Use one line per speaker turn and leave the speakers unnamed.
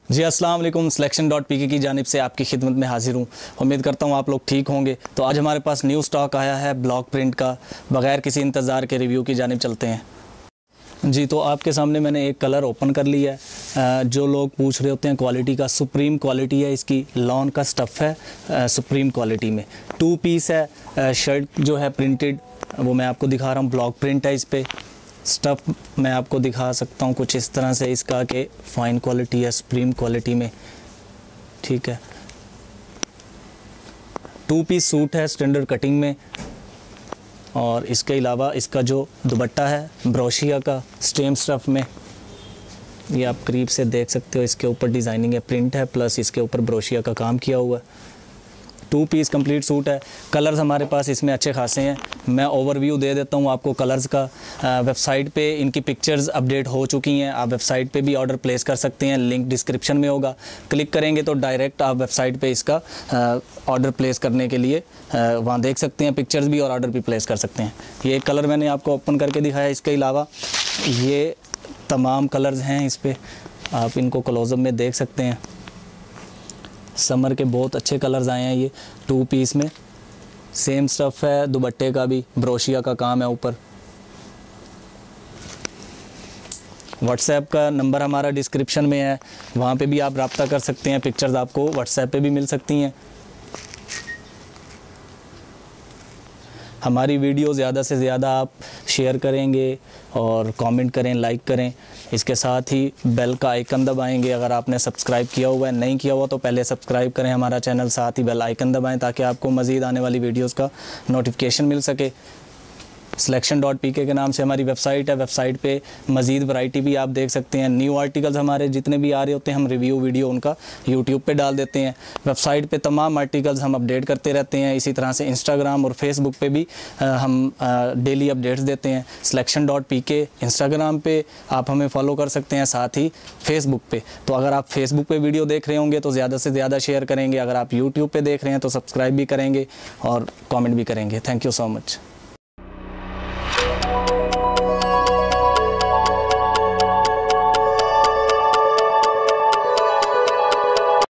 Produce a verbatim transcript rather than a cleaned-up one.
जी अस्सलाम वालेकुम। Selection dot P के की जानिब से आपकी खिदमत में हाजिर हूँ। उम्मीद करता हूँ आप लोग ठीक होंगे। तो आज हमारे पास न्यू स्टॉक आया है ब्लॉक प्रिंट का। बग़ैर किसी इंतज़ार के रिव्यू की जानिब चलते हैं। जी तो आपके सामने मैंने एक कलर ओपन कर लिया है। जो लोग पूछ रहे होते हैं क्वालिटी का, सुप्रीम क्वालिटी है इसकी। लॉन का स्टफ़ है सुप्रीम क्वालिटी में। टू पीस है। शर्ट जो है प्रिंटेड, वो मैं आपको दिखा रहा हूँ। ब्लॉक प्रिंट है इस पर। स्टफ़ मैं आपको दिखा सकता हूँ कुछ इस तरह से इसका कि फ़ाइन क्वालिटी है सुप्रीम क्वालिटी में। ठीक है, टू पीस सूट है स्टैंडर्ड कटिंग में। और इसके अलावा इसका जो दुपट्टा है ब्रोशिया का स्टेम स्टफ़ में, ये आप करीब से देख सकते हो। इसके ऊपर डिज़ाइनिंग है, प्रिंट है, प्लस इसके ऊपर ब्रोशिया का काम किया हुआ है। टू पीस कंप्लीट सूट है। कलर्स हमारे पास इसमें अच्छे खासे हैं। मैं ओवरव्यू दे देता हूँ आपको कलर्स का। वेबसाइट पे इनकी पिक्चर्स अपडेट हो चुकी हैं। आप वेबसाइट पे भी ऑर्डर प्लेस कर सकते हैं। लिंक डिस्क्रिप्शन में होगा। क्लिक करेंगे तो डायरेक्ट आप वेबसाइट पे इसका ऑर्डर प्लेस करने के लिए वहाँ देख सकते हैं पिक्चर्स भी, और ऑर्डर भी प्लेस कर सकते हैं। ये एक कलर मैंने आपको ओपन करके दिखाया। इसके अलावा ये तमाम कलर्स हैं इस पर, आप इनको क्लोजअप में देख सकते हैं। समर के बहुत अच्छे कलर्स आए हैं ये टू पीस में। सेम स्टफ़ है, दुपट्टे का भी ब्रोशिया का काम है ऊपर। व्हाट्सएप का नंबर हमारा डिस्क्रिप्शन में है, वहाँ पे भी आप रब्ता कर सकते हैं। पिक्चर्स आपको व्हाट्सएप पे भी मिल सकती हैं। हमारी वीडियो ज़्यादा से ज़्यादा आप शेयर करेंगे और कमेंट करें, लाइक करें। इसके साथ ही बेल का आइकन दबाएंगे। अगर आपने सब्सक्राइब किया हुआ है, नहीं किया हुआ तो पहले सब्सक्राइब करें हमारा चैनल, साथ ही बेल आइकन दबाएं ताकि आपको मज़ीद आने वाली वीडियोस का नोटिफिकेशन मिल सके। सिलेक्शन डॉट पी के के नाम से हमारी वेबसाइट है। वेबसाइट पे मज़ीद वैरायटी भी आप देख सकते हैं। न्यू आर्टिकल्स हमारे जितने भी आ रहे होते हैं, हम रिव्यू वीडियो उनका यूट्यूब पे डाल देते हैं। वेबसाइट पे तमाम आर्टिकल्स हम अपडेट करते रहते हैं। इसी तरह से इंस्टाग्राम और फेसबुक पे भी आ, हम डेली अपडेट्स देते हैं। सिलेक्शन डॉट पी के इंस्टाग्राम पे आप हमें फॉलो कर सकते हैं, साथ ही फेसबुक पे। तो अगर आप फेसबुक पे वीडियो देख रहे होंगे तो ज़्यादा से ज़्यादा शेयर करेंगे। अगर आप यूट्यूब पर देख रहे हैं तो सब्सक्राइब भी करेंगे और कॉमेंट भी करेंगे। Thank you so much.